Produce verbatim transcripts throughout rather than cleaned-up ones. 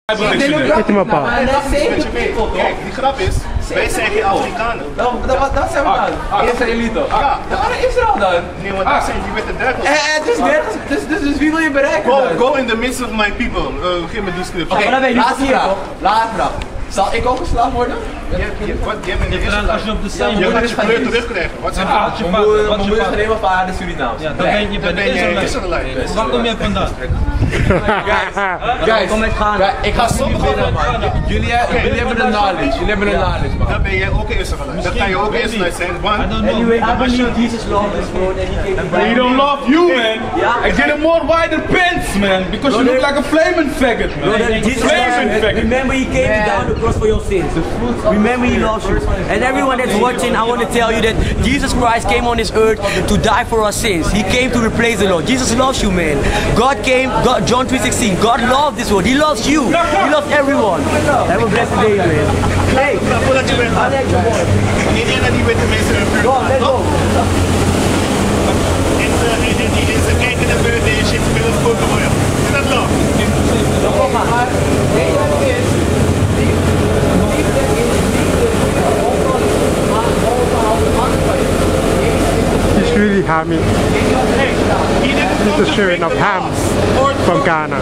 Eet hem op. Kijk, die grap is, wij zijn geen Afrikanen. Dat zijn we dan. Israëlieten. Ja, waar is Israël dan? Nee, want dat zijn die witte duivels. Het is nergens, dus wie wil je bereiken? Go in the midst of my people. Geef me die script. Oké, laatste vraag. Laatste vraag. Zal ik ook geslaagd worden? Wat? Jij bent de eerste. Als je op de stem Je gaat je kleur terugkrijgen. Wat zeg je? Mijn moeder is alleen maar vader Surinaams. Ja, dan ben je bij de Israëlieten. Waar kom je vandaan? Guys, kom met gaan. Ik ga sommige man. Jullie hebben de knowledge. Jullie hebben de knowledge, man. Dan ben jij ook een Israëliet. Dan kan je ook Israëliet zijn. Anyway, I believe Jesus loved us more than he came to die. He don't love you, man. I get a more wider pants, man, because you look like a flaming faggot, man. Flaming faggot. Remember he came down the cross for your sins. Remember he loves you. And everyone that's watching, I want to tell you that Jesus Christ came on this earth to die for our sins. He came to replace the Lord. Jesus loves you, man. God came, God, John three sixteen, God loved this world. He loves you. He loves everyone. Have a blessed day, man. Hey, voordat je weggaat. Iedereen die witte mensen in de buurt gaat, toch? En ze kijken naar buiten en je shit willen foto voor je. Is dat love? It's really hammy. This is showing of ham from Ghana.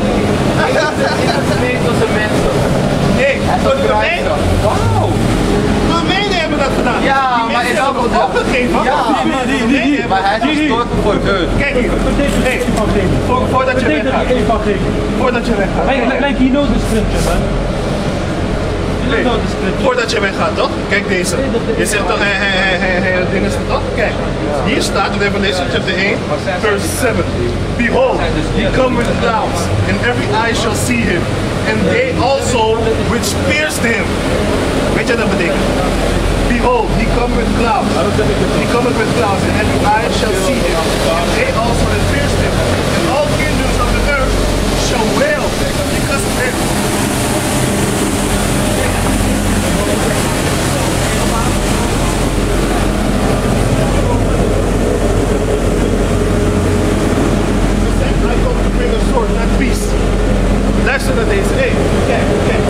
Nee, voor de Romeinen? Wauw! De Romeinen hebben dat gedaan. Ja, maar is ook opgegeven. Ja, maar hij is gestorven voor Deus. Kijk hier. Nee, voordat je weggaat. Voordat je weggaat. Like you know the scripture, man. Nee, voordat je weggaat, toch? Kijk deze. Je zegt toch, hé, hé, hé, hé, dat ding is het toch? Kijk, hier staat in Revelation chapter eight, verse seven. Behold, he come with clouds, and every eye shall see him, and they also which pierced him. Weet je wat dat betekent? Behold, he come with clouds. He cometh with clouds, and every eye shall see him, and they also that pierced him, and all kingdoms of the earth shall wail because of him. Not peace. Luister naar deze. Hey, kijk, kijk.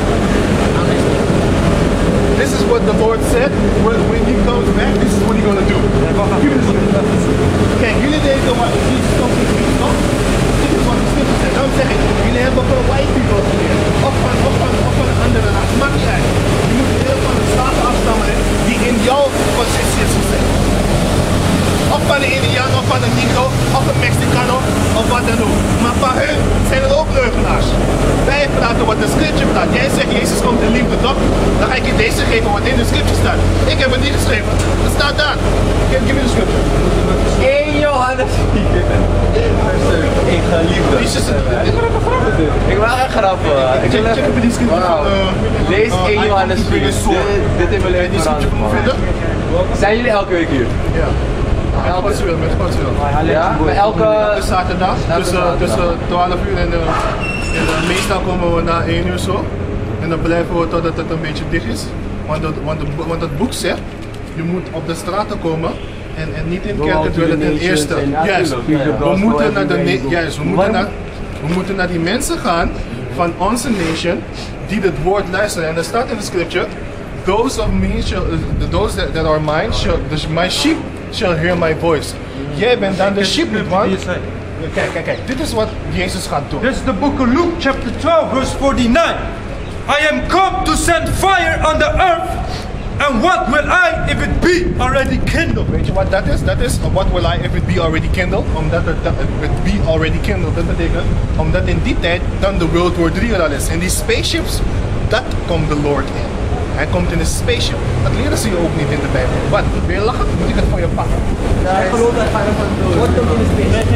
This is what the Lord said. When, when he comes back, this is what he's going to do. Kijk, jullie denken, maar Jesus komt in peace, toch? Dit is wat de scripture zegt. Daarom zeg ik, jullie hebben van white people geleerd. Of van, of van, of van een andere raad. Maakt niet uit. Je moet heel van de staten afstammen die in jouw positie is gezet. Of van een Indiaan, of van een Negro, of een Mexicano, of wat dan ook. Maar van hun zijn er ook leugenaars. Wij praten wat de scripture praat. Jij zegt Jezus komt in liefde, toch? Dan ga ik je deze geven wat in de scripture staat. Ik heb het niet geschreven. Het staat daar. Geef me de scripture. één Johannes vier. Ik ga liefde. Ik wil even grappen doen. Ik wil echt grappen. Ik wil even die scripture. Lees één Johannes vier. Dit in mijn leven veranderd. Zijn jullie elke week hier? Ja. Met Portugal, met Portugal. Ja, maar elke... Elke zaterdag tussen, tussen twaalf uur en, uh, en uh, meestal komen we na één uur zo. En dan blijven we totdat het een beetje dicht is. Want het, want het, want het boek zegt, je moet op de straten komen en, en niet in kerken terwijl het ten eerste. Juist, we moeten naar de juist, we moeten naar, we moeten naar die mensen gaan van onze nation die het woord luisteren. En er staat in de scripture, those of me shall, those that, that are mine shall, my sheep shall hear my voice. Jij bent dan de sheep niet, man. Kijk, kijk, kijk. Dit is wat Jezus gaat doen. This is the book of Luke chapter twelve verse forty-nine. I am come to send fire on the earth. And what will I if it be already kindled? Weet je wat dat is? Dat is, what will I if it be already kindled? Omdat het, it be already kindled, dat betekent, omdat in die tijd dan de World War three er al is. En die spaceships, dat komt de Lord in. Hij komt in een spaceship. Dat leren ze je ook niet in de Bijbel. Wat? Wil je lachen? Moet ik het voor je pakken? Ja, ik geloof dat hij van wordt komt in de spaceship.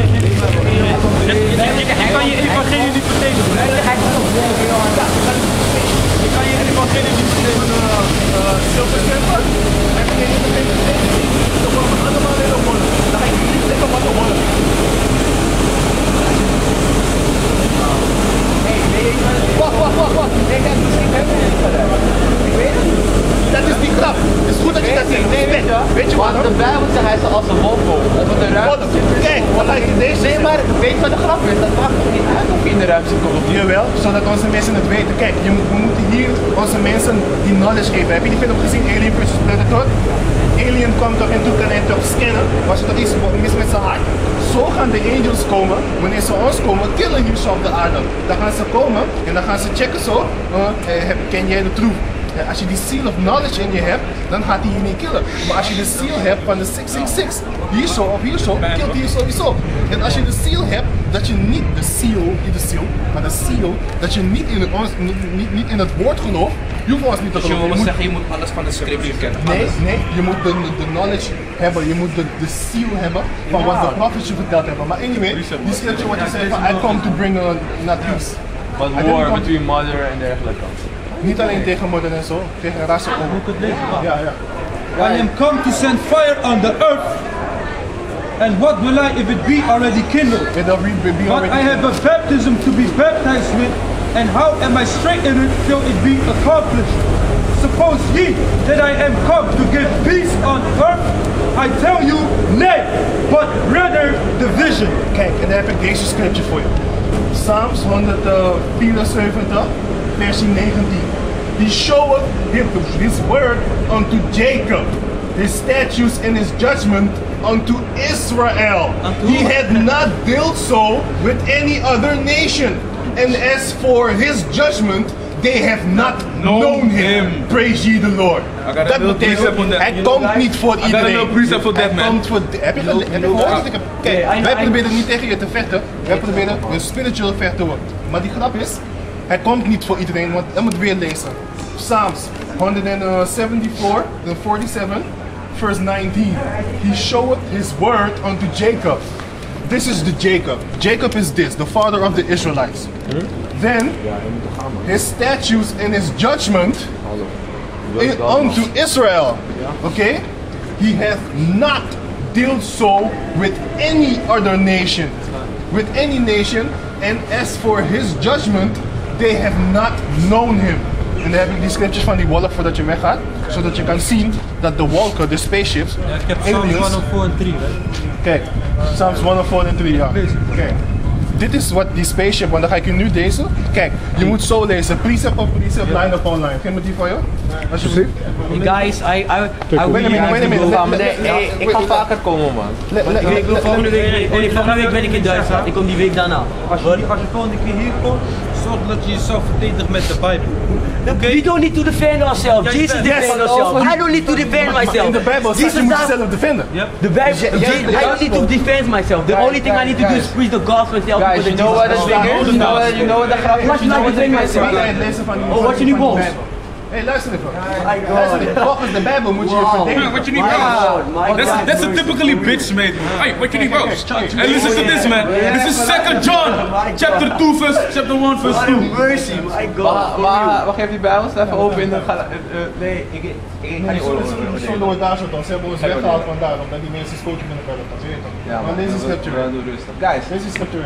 Ik kan je evangelie niet verdedigen. Ik kan je evangelie niet verdedigen. Zilverstempel. En ik kan je evangelie niet verdedigen. Dan komen we allemaal in de holen. Dan ga ik niet zeggen wat de holen. Wacht, wacht, wacht, wacht. Ik heb misschien helemaal niet gedaan. Ik weet het. Dat is die grap. Het is goed dat je dat zegt. Nee, weet je, weet je wat? De Bijbel zegt hij zal als een wolk komen. Dat wordt een ruimte. Kijk, wat ga je deze? Nee, maar weet je wat de grap is? Dat maakt het niet uit of je in de ruimte komen. Jawel, zodat onze mensen het weten. Kijk, je moet, we moeten hier onze mensen die knowledge geven. Heb je die film gezien, Alien versus Predator? Alien kwam toch en toen kan hij toch scannen. Was er toch iets mis met zijn hart? Zo gaan de angels komen, wanneer ze ons komen, killen hier zo op de aarde. Dan gaan ze komen en dan gaan ze checken zo, uh, ken jij de troep? Ja, als je die seal of knowledge in je hebt, dan gaat hij je niet killen. Maar als je de seal hebt van de zes zes zes, hier zo of hier zo, kilt hij je sowieso. En als je de seal hebt, dat je niet de seal, niet de seal, maar de seal, dat je niet in het, niet, niet, niet in het woord gelooft, je hoeft ons niet te Dus je geloven. wil Je moet- zeggen, je moet alles van de scriptuur kennen. Nee, nee, je moet de, de, de knowledge hebben, je moet de, de seal hebben van wat de prophets je verteld hebben. Maar anyway, die scripture wat je zegt van I come to bring uh, not peace. But I didn't war come- between mother en dergelijke. Niet alleen tegen moeder en zo, tegen rassen ook. Moet ik het lezen? Wacht. Ja, ja. I am come to send fire on the earth. And what will I if it be already kindled? And they'll read, be But already I have a baptism to be baptized with, and how am I strengthened till it be accomplished? Suppose ye that I am come to give peace on earth? I tell you, nay, but rather division. Kijk, en dan heb ik deze scripture voor je. Psalms honderdvierenzeventig, versie negentien. He showeth him his word unto Jacob, his statutes and his judgment unto Israel. He had not dealt so with any other nation. And as for his judgment, they have not known him. Praise ye the Lord. got a Dat little betekent, precept on that. hij komt niet voor got a iedereen. little precept for that, Hij man. komt voor de- Heb je gele- heb je gehoord dat ik heb... Kijk, wij proberen niet tegen je te vechten. Wij proberen een spiritual vechten worden. Maar die grap is, hij komt niet voor iedereen, want hij moet weer lezen. Psalms honderdzevenenzeventig, then forty-seven, verse nineteen. He showeth his word unto Jacob. This is the Jacob. Jacob is this, the father of the Israelites. Then his statutes and his judgment in, unto Israel. Okay? He hath not dealt so with any other nation. With any nation. And as for his judgment, they have not known him. En dan heb ik die scriptures van die wolk voordat je weggaat. Zodat je kan zien dat de wolken, de spaceships, Ja, ik heb Psalms aliens... honderdvier en drie. Kijk, Psalms honderdvier en drie, ja. Kijk. Dit is wat die spaceship, want dan ga ik je nu deze. Kijk, je moet zo lezen. Precept op precept, line upon line. Geef me die van je. Alsjeblieft. Guys, I, I, I Wait a minute, wait a minute. Ja, Let- maar let- nee, hey, ik ga vaker komen, man. let- let- ik wil let- volgende let- week, oh nee, volgende week ben ik in Duitsland. Ik kom die week daarna. Als je, als je volgende keer hier komt, zorg dat je jezelf verdedigt met de Bijbel. We don't need to defend ourselves. Yes, Jesus yes. defends ourselves. I don't need to defend Maar myself. in de Bijbel staat je Jesus moet does- jezelf defenden. The Bible, Jij- jij- I don't need to defend myself. The Guys, only thing I need to do guys, is preach the gospel and tell Guys, people you that know what the Jesus thing loves is? You know what, you know what the grap is? Watch You me know what the defend thing is? myself. Bij het lezen van die- Oh, van wat je die- nu van die boos? Bijbel. Hé, hey, luister even. Luister even. Volgens de Bijbel moet je je Wow. verdedigen. What you need, My bro? God, my That's, God. that's a typically bitch, mate. Hey, what you need, bro? And listen to this, man. This is Second John, chapter two, verse, chapter one, verse two. Mercy, my Maar, God. maar wacht even, die Bijbel staat even open in de... ga- eh, eh, Nee, ik, ik, ik ga niet oorlog. Zo doen we daar zo dan. Ze hebben ons weggehaald vandaar, omdat die mensen scootje binnen kunnen gaan. Weet je toch? Ja, Maar deze doe- scripture. doe- doe rustig. Guys, Deze scripture.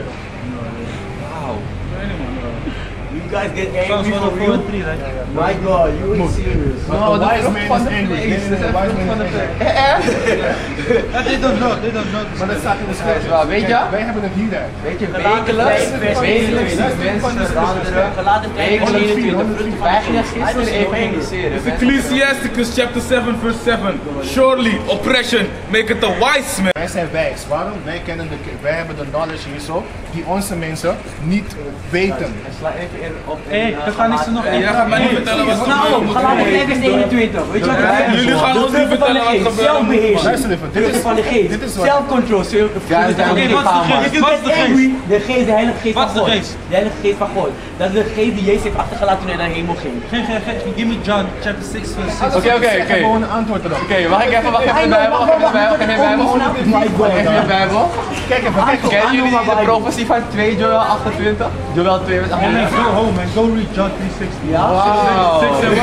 You guys get Psalms angry for honderdvier real? en drie, right? My God, you ain't serious. No, the wise man is angry. Nee, nee, nee, the wise man is angry. Ja, they don't know, they don't know. Maar dat staat in de scripture. wel, weet je? Kijk, wij hebben het hier daar. weet je, Gelaten wekelijks, vijf, vers wekelijks zien eenentwintig. mensen veranderen. Gelaten vijf, vers Wekelijks eenentwintig. Wij gingen gisteren evangeliseren. Ecclesiasticus chapter seven, verse seven. Surely oppression maketh a wise man. Wij zijn wijs. Waarom? Wij kennen de, wij hebben de knowledge hier zo, die onze mensen niet weten. Sla even in op. Hé, we gaan eens nog Jij gaat mij niet vertellen wat er Nou, gebeurt. gelaten vijf, vers eenentwintig. Weet je wat het is? Jullie gaan De ons niet vruchten van de vertellen wat geest. gebeurt. Zelfbeheersing. Luister even, dit Vruchten is- van de geest. dit is wat- Self-control. Guys, daar Oké, moet je wat is de gaan, man. geest? If you Wat get is de geest? angry, de geest, de heilige geest Wat van is de God. geest? De heilige geest van God. Dat is de geest die Jezus heeft achtergelaten toen hij naar de hemel ging. Geen, geen, geen. Give me John, chapter six, verse six. Oké, oké, Zeg oké. gewoon een antwoord erop. Oké, mag ik even, wacht even I de know, Bijbel, wacht, wacht even de wacht, Bijbel, geef je Bijbel. wacht, wacht, my God. Geef je Bijbel. Kijk even, kijk even. Kennen jullie I know de my profetie van twee Joel achtentwintig? Joel twee vers Hey, achtentwintig. go home and go read John three sixty. Ja? Wow.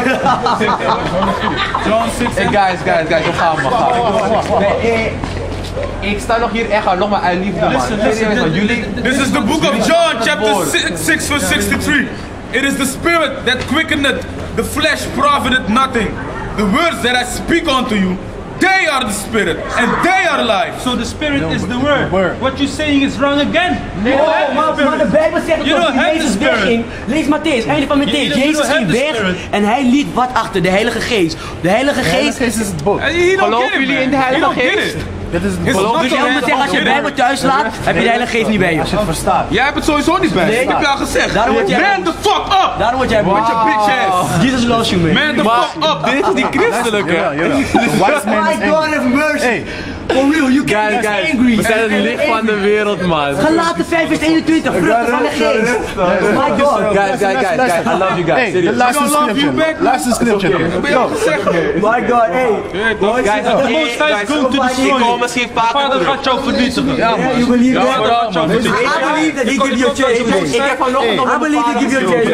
John six Hey guys, guys, guys, we gaan maar gaan. Nee, eh, ik sta nog hier echt aan, nog maar uit liefde man. Listen, listen, Serieus man, dit- jullie... This is the book of John, chapter six, six, verse sixty-three. It is the spirit that quickeneth, the flesh profited nothing. The words that I speak unto you They are the spirit and they are life. So the spirit No, is but the the word. word. What you're saying is wrong again. You Oh, don't have the maar, maar de spirit. Bijbel zegt het You toch, don't have the Jezus spirit. wegging. Lees Matthäus, einde van Matthäus. You don't- you Jezus don't have ging the weg spirit. en hij liet wat achter, de Heilige Geest. De Heilige De Geest... Geest is het boek. He don't Geloven get it, jullie man. in de He Heilige don't get Geest? it. Dit is het Is boek. het Dus je wil me zeggen, als je de Bijbel thuis laat, heb je de Heilige Geest niet bij je. Als je het verstaat. Jij hebt het sowieso niet bij. Nee. Ik heb je al gezegd. Daarom word jij Man boos. the fuck up. Daarom word jij boos. Met je bitch ass. Jesus loves you, man. Man the Maar fuck up. dit is die christelijke. Jawel, jawel. The wise man My is God angry. have mercy. Hey. For real, you can't Guys, get guys, angry. we zijn het licht van de wereld, man. Galaten vijf vers eenentwintig, vruchten van de Geest. My God. Guys, guys, guys, guys, I love you guys. Hey, de Serieus. laatste I don't love you scripture. back, man. Laatste scripture. Ben je al gezegd? My God, hey. Guys, The Most High is going to ik destroy kom you. misschien Vader vaker terug. gaat jou vernietigen. Yeah, you believe that? vooral, man. I believe that he give you a chance today. Ik heb vanochtend nog I believe he give you a chance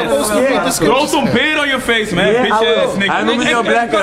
today. Throw some beer on your face, man. Yeah, Bitch I will. ass nigga. Hij noemt me zo blacker.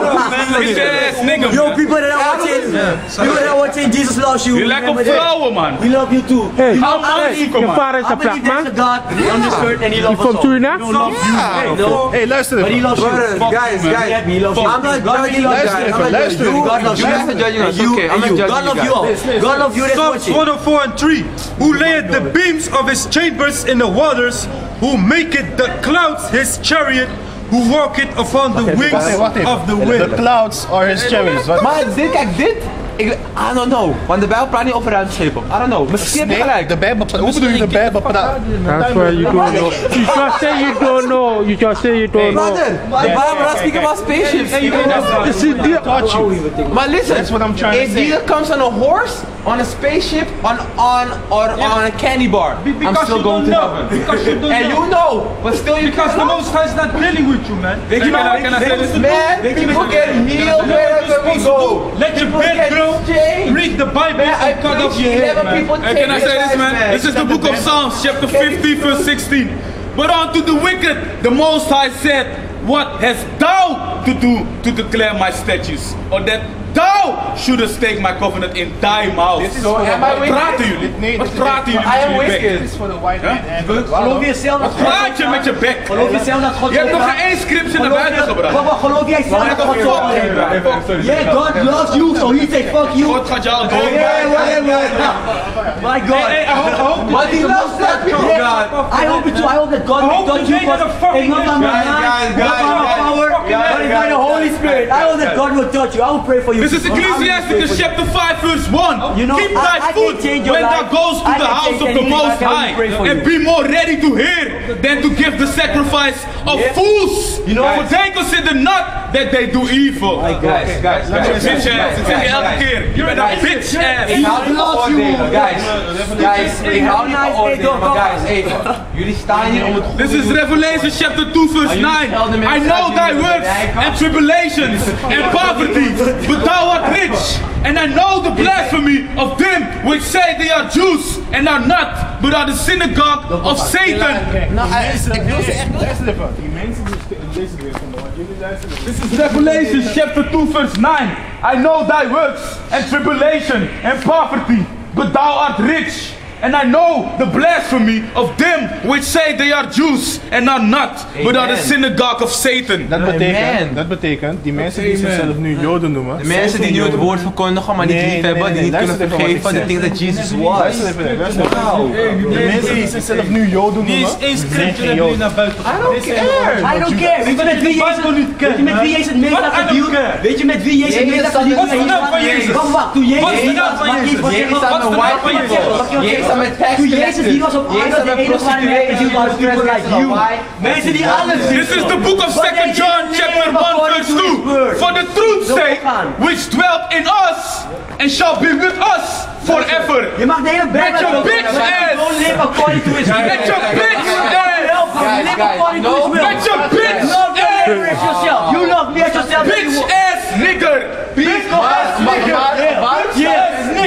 Bitch ass nigga. Yo, man. people that are watching, people that are watching, Jesus loves you. Je lijkt op Remember that. vrouwen, man. We love you too. Hey, You know, Hou I man believe, zoeken, je man. vader is I een believe plak, there's man. a God on this earth and he loves us From all. Suriname? He loves you. No, Hey, luister but he even. loves you. Guys, guys, He loves you. I'm not God really judging loves you Luister you. guys. even, luister You, even. God loves You you. guys are judging us. And you, Okay, I'm and not you. judging God you loves you guys. all. God loves you that's Psalms watching. one oh four and three. Who layeth the beams of his chambers in the waters, who maketh the clouds his chariot, who walketh upon the wings Wacht even, wacht even. of the The wind. clouds are his chariots. Wat? Maar dit, kijk, dit. Ik, I don't know. Want de Bijbel praat niet over ruimteschepen. I don't know. Misschien heb je Nee, gelijk. de Bijbel. Hoe bedoel je de Bijbel? praat? That's why you don't know. You just say you don't know. You just say you don't know. Brother, the Bible doesn't speak about spaceships. You see, the- Taught you. Maar listen, That's what I'm trying to if say. Jesus comes on a horse, on a spaceship, on on or on a candy bar, I'm Because still you going don't to know. heaven. Because you don't And know. you know, but still you Because the can't. Most High is not dealing with you, man. Weet je Can I- wat? can I say this? Man, people get healed wherever we go. Let your People beard get grow. changed. Read the Bible Man, I and cut off preach your head, eleven man. people Hey, can I change say their this, man? lives, This is the book of Psalms, chapter fifty, verse sixteen. But unto the wicked, the Most High said, what hast thou to do to declare my statutes? Or that thou shouldest take my covenant in thy mouth. So am I Wat wicked? praten jullie? Nee, Wat dit is- praten jullie I met am jullie wicked. bek? This is for the white man and Geloof je zelf dat God... Praat je met je bek? Geloof je zelf dat God... Je hebt nog geen één scriptie naar buiten gebracht. Wat, wat geloof jij zelf dat God zo brengt? Yeah, God loves you, so he say fuck you. God gaat jou dood. Yeah, whatever. My God. Hey, I hope, I hope But he loves that people, God. I hope it too. I hope that God I may hope touch today you that first. the fucking It's not by my guys, mind, guys, not by my guys, power, guys, but it's by the Holy Spirit. I hope that God will touch you. I will pray for you. This is Ecclesiasticus chapter five, verse one. You know, Keep I- thy I can't foot change your when thou life. goes to I the can't house change of the anything. I Most can only High, pray for and you. be more ready to hear than to give the sacrifice of Yeah. fools. You know- For they consider not that they do evil. Guys, guys, guys. Bitch ass, ik zeg je elke keer. Je bent een bitch ass. Ik hou niet van oordelen, guys. Guys, ik hou niet van oordelen, maar guys, hey, jullie staan hier om het goede This is Revelation chapter two, verse nine. I know thy works and tribulations and poverty, but thou art rich. And I know the blasphemy of them which say they are Jews and are not, but are the synagogue of Satan. Nou, eh, ik wil ze echt Luister even. Die mensen die lezen weer van de jullie luisteren. This is Revelation chapter two, verse nine. I know thy works and tribulation and poverty, but thou art rich. And I know the blasphemy of them which say they are Jews and are not, but are the Amen. synagogue of Satan. Dat Amen. betekent, dat betekent, die mensen die zichzelf nu Joden noemen. De mensen die nu het woord verkondigen, maar niet Nee, lief nee, hebben, nee, die niet luister kunnen even wat ik vergeven, die zeg. denken dat Jezus was. Luister even, luister even. De mensen die zichzelf nu Joden Niet noemen. eens één zijn scripture geen hebben jullie Joden. naar buiten I don't care. I don't care. Weet je met wie Jezus, Bible niet weet je met wie Jezus het meest Wat? had I don't gedeeld? care. Weet je met wie Jezus het meest had gedeeld? Wat is de naam van Jezus? Wacht, wacht. Toen Jezus Wat is de hier naam was, van mag ik Jezus? wat Jezus zeggen? staat met Mag ik white wat people. zeggen? Mag ik wat Jezus zeggen? staat met tax Toen Jezus hier was op Jezus aarde, staat de met enige waren die prostituees. die waren people like you. Mensen die alles zien. This is the book of Second John chapter one verse two. For the truth's sake, which dwelt in us and shall be with us forever. Je mag de hele Bijbel Met je lezen. bitch ass. Don't live according to his will. Met je bitch ass. Help him. Guys, Live guys, according to his no. will. Met je bitch Love your neighbor as ass. yourself. You love me as yourself. Bitch ass nigger. Bitch Maar, maar, maar, maar, Yes,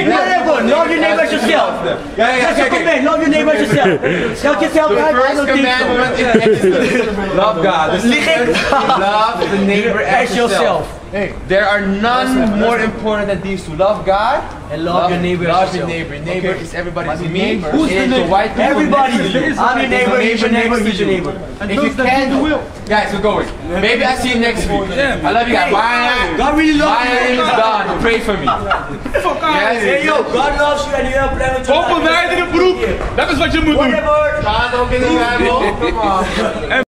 Pick whatever. Love your neighbor as yourself. That's your command. Love your neighbor as yourself. Tell yourself, The I first don't think commandment so. is Exodus. Love God. The second, love the neighbor as As yourself. yourself. There are none more important than these two. Love God And love your neighbor as Love your yourself. neighbor. Neighbor is everybody's neighbor. Who's the It's neighbor? white people Everybody. next to you. I'm your neighbor, he's your neighbor, he's your neighbor. If you can, guys, we're going. Maybe I see you next week. I love you guys. Bye. God really loves My name you. is Don. Pray for me. Fuck out. Yes. Hey yo, God loves you and you have a plan with your Op een life. wijdere broek. Dat is wat je moet doen. Whatever. Don, don't get in the Come on.